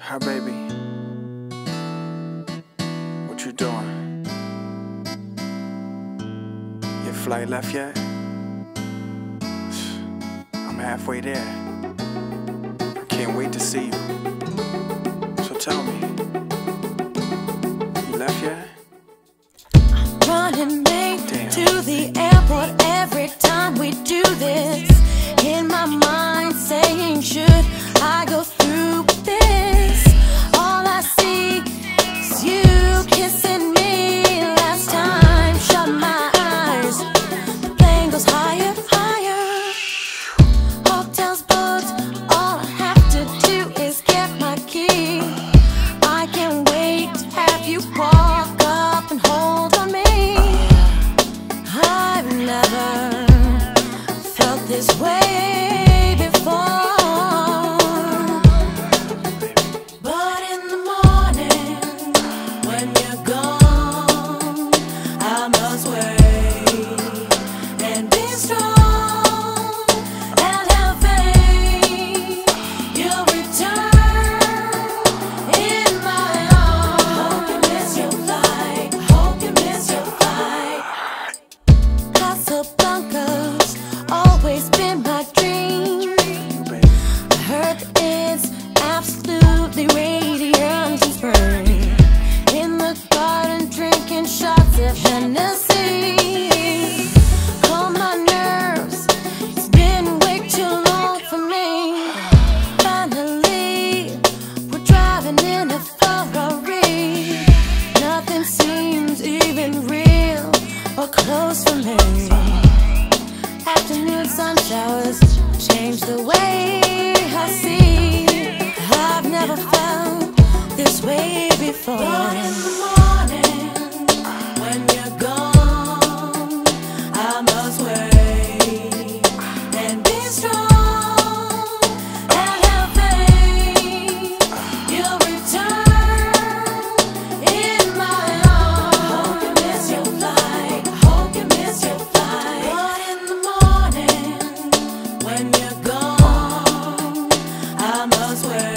Hi, baby. What you doing? Your flight left yet? I'm halfway there. I can't wait to see you. So tell me, you left yet? Running late to the airport every time we do this. In my mind saying, should I go through with this? All I see is you kissing me last time. Shut my eyes, the plane goes higher, higher. Hotels booked, all I have to do is get my key. I can't wait to have you walk up and hold on me. I've never felt this way before. But in the morning, when you're gone, I must wait and be strong and have faith. You'll return in my arms. Hope you miss your flight. Hope you miss your flight. Casablanca's always been my dream. I heard that it's absolutely radiant and spring. In the garden drinking shots of Hennessy. Calm my nerves, it's been way too long for me. Finally, we're driving in a Ferrari. Nothing seems even real or close for me. Afternoon sun showers change the way I see. I've never felt this way before. But in the morning, when you're gone, I must wait and be strong and have faith. You'll return in my arms. Hope you miss your flight. Hope you miss your flight. But in the morning, when you're gone, I must wait.